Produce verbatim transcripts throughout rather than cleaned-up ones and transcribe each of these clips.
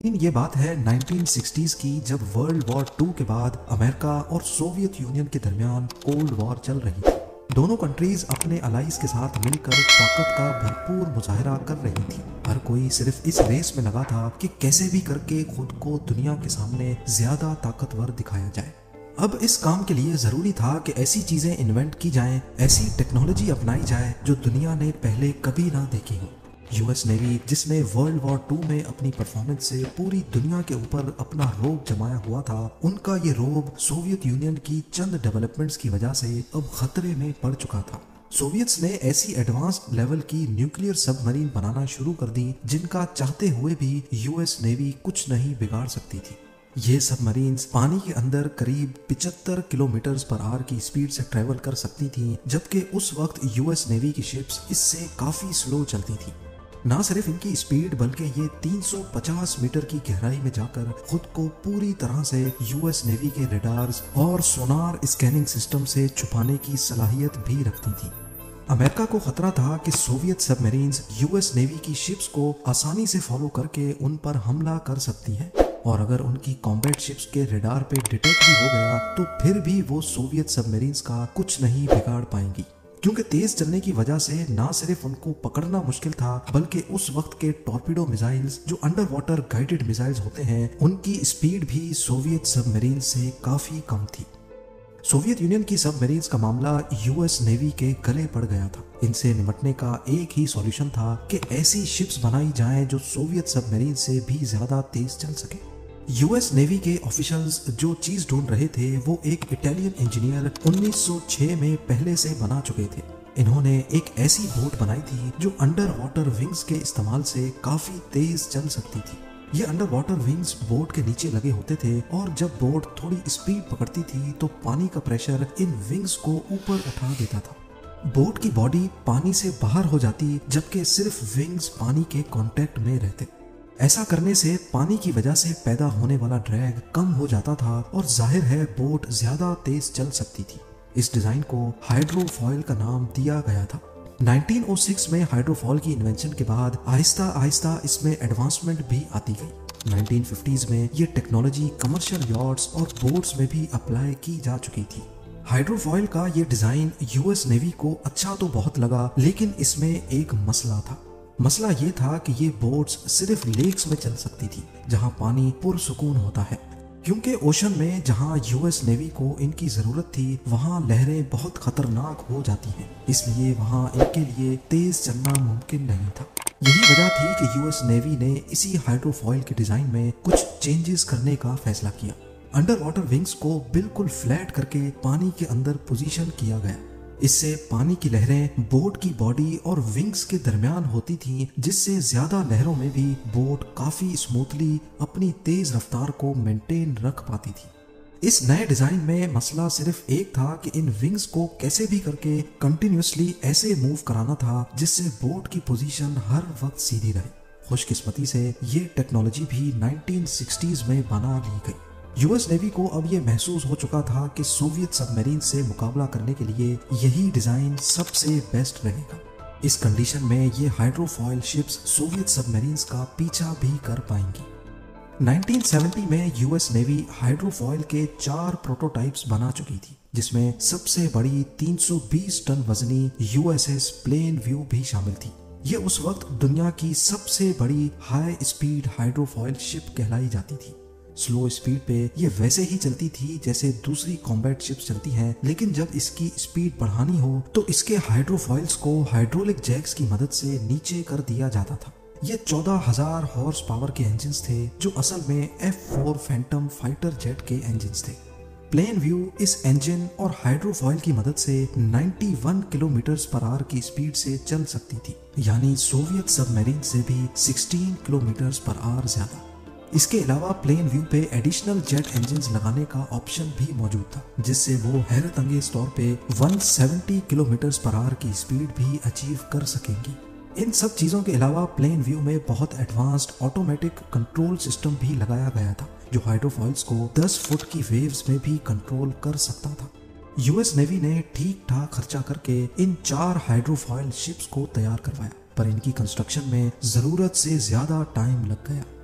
इन ये बात है नाइनटीन सिक्सटीज़ की, जब वर्ल्ड वॉर टू के बाद अमेरिका और सोवियत यूनियन के दरमियान कोल्ड वॉर चल रही थी। दोनों कंट्रीज अपने अलाइज के साथ मिलकर ताकत का भरपूर मुजाहरा कर रही थी। हर कोई सिर्फ इस रेस में लगा था कि कैसे भी करके खुद को दुनिया के सामने ज्यादा ताकतवर दिखाया जाए। अब इस काम के लिए जरूरी था कि ऐसी चीजें इन्वेंट की जाएं, ऐसी टेक्नोलॉजी अपनाई जाए जो दुनिया ने पहले कभी ना देखी हो। यूएस नेवी, जिसने वर्ल्ड वॉर टू में अपनी परफॉर्मेंस से पूरी दुनिया के ऊपर अपना रोब जमाया हुआ था, उनका ये रोब सोवियत यूनियन की चंद डेवलपमेंट्स की वजह से अब खतरे में पड़ चुका था। सोवियत्स ने ऐसी एडवांस्ड लेवल की न्यूक्लियर सबमरीन बनाना शुरू कर दी जिनका चाहते हुए भी यूएस नेवी कुछ नहीं बिगाड़ सकती थी। ये सबमरीन्स पानी के अंदर करीब पचहत्तर किलोमीटर पर आवर की स्पीड से ट्रेवल कर सकती थीं, जबकि उस वक्त यूएस नेवी की शिप्स इससे काफी स्लो चलती थी। ना सिर्फ इनकी स्पीड, बल्कि ये तीन सौ पचास मीटर की गहराई में जाकर खुद को पूरी तरह से यूएस नेवी के रडार्स और सोनार स्कैनिंग सिस्टम से छुपाने की सलाहियत भी रखती थी। अमेरिका को खतरा था कि सोवियत सबमरीन्स यूएस नेवी की शिप्स को आसानी से फॉलो करके उन पर हमला कर सकती हैं, और अगर उनकी कॉम्बैट शिप्स के रडार पे डिटेक्ट भी हो गया तो फिर भी वो सोवियत सबमरीन्स का कुछ नहीं बिगाड़ पाएंगी, क्योंकि तेज चलने की वजह से ना सिर्फ उनको पकड़ना मुश्किल था, बल्कि उस वक्त के टॉर्पीडो मिसाइल्स, जो अंडर वाटर गाइडेड मिसाइल्स होते हैं, उनकी स्पीड भी सोवियत सबमरीन से काफी कम थी। सोवियत यूनियन की सबमरीन्स का मामला यूएस नेवी के गले पड़ गया था। इनसे निपटने का एक ही सॉल्यूशन था कि ऐसी शिप्स बनाई जाएं जो सोवियत सबमरीन से भी ज्यादा तेज चल सके। यूएस नेवी के ऑफिशियल्स जो चीज ढूंढ रहे थे वो एक इटालियन इंजीनियर उन्नीस सौ छह में पहले से बना चुके थे। इन्होंने एक ऐसी बोट बनाई थी जो अंडर वाटर विंग्स के इस्तेमाल से काफी तेज चल सकती थी। ये अंडर वाटर विंग्स बोट के नीचे लगे होते थे, और जब बोट थोड़ी स्पीड पकड़ती थी तो पानी का प्रेशर इन विंग्स को ऊपर उठा देता था। बोट की बॉडी पानी से बाहर हो जाती, जबकि सिर्फ विंग्स पानी के कांटेक्ट में रहते। ऐसा करने से पानी की वजह से पैदा होने वाला ड्रैग कम हो जाता था, और जाहिर है बोट ज्यादा तेज चल सकती थी। इस डिजाइन को हाइड्रोफॉयल का नाम दिया गया था। नाइनटीन ओ सिक्स में हाइड्रोफॉयल की इन्वेंशन के बाद आहिस्ता आहिस्ता इसमें एडवांसमेंट भी आती गई। नाइनटीन फिफ्टीज़ में ये टेक्नोलॉजी कमर्शियल यॉट्स और बोट्स में भी अप्लाई की जा चुकी थी। हाइड्रोफॉयल का ये डिजाइन यूएस नेवी को अच्छा तो बहुत लगा, लेकिन इसमें एक मसला था। मसला ये था कि ये बोट्स सिर्फ लेक्स में चल सकती थी, जहां पानी पुरसुकून होता है, क्योंकि ओशन में जहां यूएस नेवी को इनकी जरूरत थी वहां लहरें बहुत खतरनाक हो जाती हैं, इसलिए वहां इनके लिए तेज चलना मुमकिन नहीं था। यही वजह थी कि यूएस नेवी ने इसी हाइड्रोफॉयल के डिजाइन में कुछ चेंजेस करने का फैसला किया। अंडर वाटर विंग्स को बिल्कुल फ्लैट करके पानी के अंदर पोजीशन किया गया। इससे पानी की लहरें बोट की बॉडी और विंग्स के दरमियान होती थीं, जिससे ज्यादा लहरों में भी बोट काफी स्मूथली अपनी तेज रफ्तार को मेंटेन रख पाती थी। इस नए डिजाइन में मसला सिर्फ एक था कि इन विंग्स को कैसे भी करके कंटिन्यूसली ऐसे मूव कराना था जिससे बोट की पोजीशन हर वक्त सीधी रहे। खुशकिस्मती से ये टेक्नोलॉजी भी नाइनटीन सिक्सटीज़ में बना ली गई। यूएस नेवी को अब यह महसूस हो चुका था कि सोवियत सबमरीन से मुकाबला करने के लिए यही डिजाइन सबसे बेस्ट रहेगा। इस कंडीशन में ये हाइड्रोफॉयल शिप्स सोवियत सबमरीन्स का पीछा भी कर पाएंगी। नाइनटीन सेवेंटी में यूएस नेवी हाइड्रोफॉयल के चार प्रोटोटाइप्स बना चुकी थी, जिसमें सबसे बड़ी तीन सौ बीस टन वजनी यूएसएस प्लेन व्यू भी शामिल थी। ये उस वक्त दुनिया की सबसे बड़ी हाई स्पीड हाइड्रोफॉयल शिप कहलाई जाती थी। स्लो स्पीड पे ये वैसे ही चलती थी जैसे दूसरी कॉम्बैट शिप्स चलती हैं, लेकिन जब इसकी स्पीड बढ़ानी हो तो इसके हाइड्रोफॉइल्स को हाइड्रोलिक जैक्स की मदद से नीचे कर दिया जाता था। ये चौदह हज़ार हॉर्स पावर के इंजन्स थे, जो असल में F four Phantom fighter jet के इंजन्स थे। प्लेन व्यू इस इंजन और हाइड्रोफॉइल की मदद से इक्यानवे किलोमीटर पर आवर की स्पीड से चल सकती थी, यानी सोवियत सबमरीन से भी सोलह किलोमीटर पर आवर ज्यादा। इसके अलावा प्लेन व्यू पे एडिशनल जेट इंजन्स लगाने का ऑप्शन भी मौजूद था, जिससे वो हैरत अंगेज तौर पे एक सौ सत्तर किलोमीटर पर आवर की स्पीड भी अचीव कर सकेंगी। इन सब चीजों के अलावा प्लेन व्यू में बहुत एडवांस्ड ऑटोमेटिक कंट्रोल सिस्टम भी लगाया गया था, जो हाइड्रोफॉइल्स को दस फुट की वेव्स में भी कंट्रोल कर सकता था। यूएस नेवी ने ठीक ठाक खर्चा करके इन चार हाइड्रोफॉइल शिप्स को तैयार करवाया, पर इनकी कंस्ट्रक्शन में जरूरत से ज्यादा टाइम लग गया।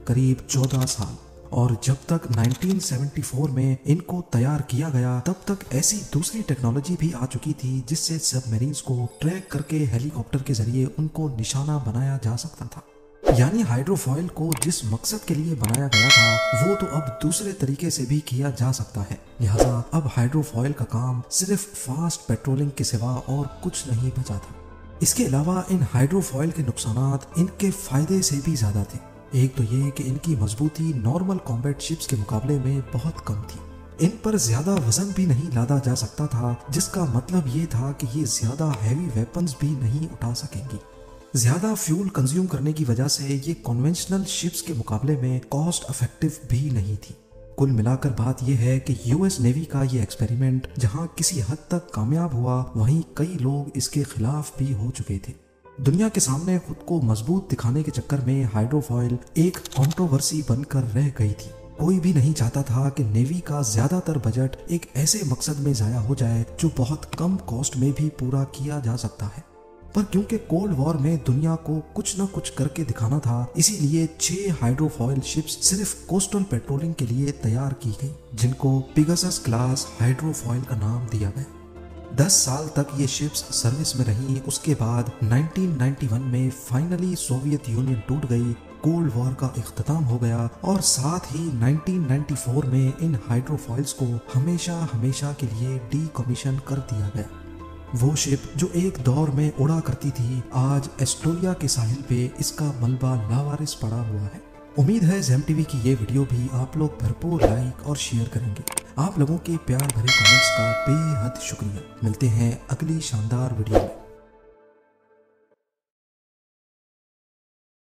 करीब चौदह साल। और जब तक उन्नीस सौ चौहत्तर में इनको तैयार किया गया तब तक ऐसी दूसरी टेक्नोलॉजी भी आ चुकी थी जिससे सबमरीन्स को ट्रैक करके हेलीकॉप्टर के जरिए उनको निशाना बनाया जा सकता था। यानी हाइड्रोफॉयल को जिस मकसद के लिए बनाया गया था वो तो अब दूसरे तरीके से भी किया जा सकता है। लिहाजा अब हाइड्रोफॉयल का काम सिर्फ फास्ट पेट्रोलिंग के सिवा और कुछ नहीं बचा था। इसके अलावा इन हाइड्रोफॉयल के नुकसानात इनके फायदे से भी ज्यादा थे। एक तो ये कि इनकी मजबूती नॉर्मल कॉम्बैट शिप्स के मुकाबले में बहुत कम थी। इन पर ज्यादा वजन भी नहीं लादा जा सकता था, जिसका मतलब ये था कि ये ज्यादा हैवी वेपन्स भी नहीं उठा सकेंगी। ज्यादा फ्यूल कंज्यूम करने की वजह से ये कन्वेंशनल शिप्स के मुकाबले में कॉस्ट इफेक्टिव भी नहीं थी। कुल मिलाकर बात यह है कि यूएस नेवी का ये एक्सपेरिमेंट जहां किसी हद तक कामयाब हुआ, वहीं कई लोग इसके खिलाफ भी हो चुके थे। दुनिया के सामने खुद को मजबूत दिखाने के चक्कर में हाइड्रोफॉयल एक कंट्रोवर्सी बनकर रह गई थी। कोई भी नहीं चाहता था कि नेवी का ज्यादातर बजट एक ऐसे मकसद में जाया हो जाए जो बहुत कम कॉस्ट में भी पूरा किया जा सकता है। पर क्योंकि कोल्ड वॉर में दुनिया को कुछ न कुछ करके दिखाना था, इसीलिए छह हाइड्रोफॉयल शिप्स सिर्फ कोस्टल पेट्रोलिंग के लिए तैयार की गई, जिनको पिगासस क्लास हाइड्रोफॉयल का नाम दिया गया। दस साल तक ये शिप्स सर्विस में रही। उसके बाद उन्नीस सौ इक्यानवे में फाइनली सोवियत यूनियन टूट गई, कोल्ड वॉर का इख्तिताम हो गया और साथ ही उन्नीस सौ चौरानवे में इन हाइड्रोफॉयल्स को हमेशा हमेशा के लिए डीकमीशन कर दिया गया। वो शिप जो एक दौर में उड़ा करती थी, आज एस्टोरिया के साहिल पे इसका मलबा लावारिस पड़ा हुआ है। उम्मीद है ज़ेम टीवी की ये वीडियो भी आप लोग भरपूर लाइक और शेयर करेंगे। आप लोगों के प्यार भरे कमेंट्स का बेहद शुक्रिया। मिलते हैं अगली शानदार वीडियो में।